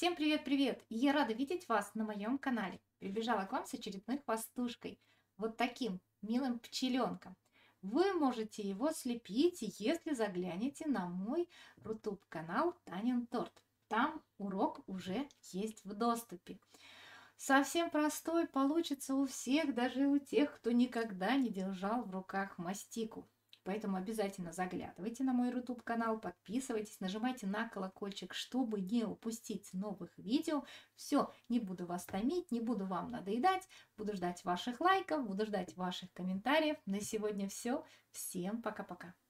Всем привет-привет! И я рада видеть вас на моем канале. Прибежала к вам с очередной хвостушкой. Вот таким милым пчеленком. Вы можете его слепить, если заглянете на мой YouTube канал Танин Торт. Там урок уже есть в доступе. Совсем простой получится у всех, даже у тех, кто никогда не держал в руках мастику. Поэтому обязательно заглядывайте на мой YouTube канал, подписывайтесь, нажимайте на колокольчик, чтобы не упустить новых видео. Все, не буду вас томить, не буду вам надоедать, буду ждать ваших лайков, буду ждать ваших комментариев. На сегодня все. Всем пока-пока.